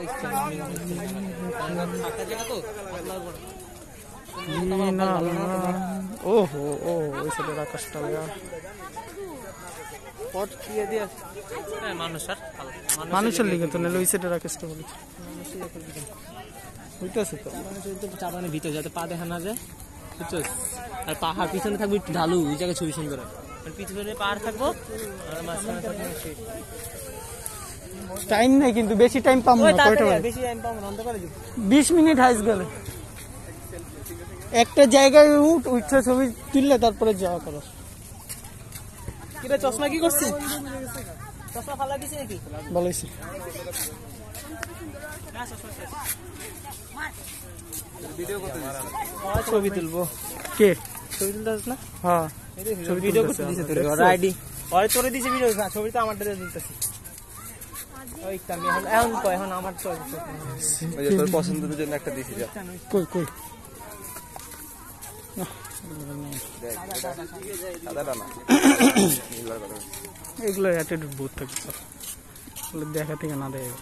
ওহো ও ওই সাইডের আকাশটা মানুষের লিগে তো নাহলে ওই সাইডের আকাশটা বলেছে হইতেছে তো চা বাগানের ভিতরে যাতে পা দেখা না যায় বুঝছো আর পাহাড় পিছনে থাকবে একটু ঢালু ওই জায়গায় ছবি সুন্দর পিছনে পাহাড় থাকবো আর মাঝখানে থাকবে টাইম নাই কিন্তু বেশি টাইম পাবো না কয়টা বেশি টাইম পাবো না অন্ধকারে 20 মিনিট হাইস গেলে একটা জায়গায় উঠে ছবি তুললে তারপরে যাওয়া করো কিরে চশমা কি করছিস চশমা ফালা দিছিস নাকি বলেছি ভিডিও করতে ছবি তুলবো কে ছবি তুলতেছিস না হ্যাঁ ছবি ভিডিও করতে দিছে তোর আইডি ওই তোরে দিছে ভিডিও না ছবি তো আমারটা দিয়ে তুলতেছিস ওই আমি এখন আমার তো ওই তোর পছন্দের জন্য একটা দিছি যা কই কই দাদা না এগুলো অ্যাটিটিউড বহুত থাকে দেখা থেকে না দেয়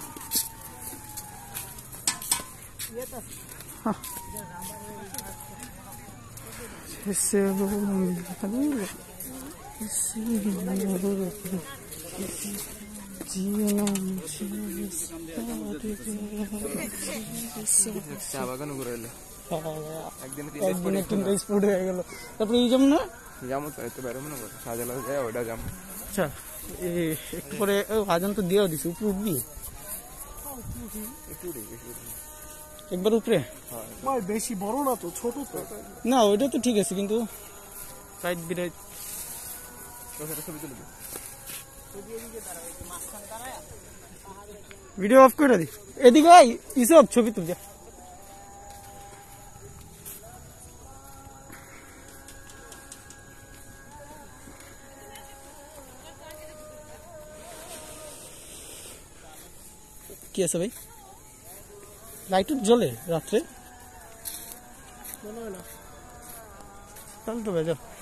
চা বাগান ঘুরাইলে একদিনে 3টা স্পট হয়ে গেল তারপরে এই যাম না যাবো তো এত বেরোবো না সাজালা যায় ওইটা যাবো আচ্ছা একটু পরে আজান তো দিয়েও দিছে উপরে উঠবি একবার উপরে বেশি বড় না তো ছোট তো না ওইটা তো ঠিক আছে কিন্তু রাইট বিরাইট ভিডিও অফ করে দি এদিকে ভাই ইসব ছবি তুলছে কি আছে ভাই লাইট জ্বলে রাত্রে তাহলে তো বেজা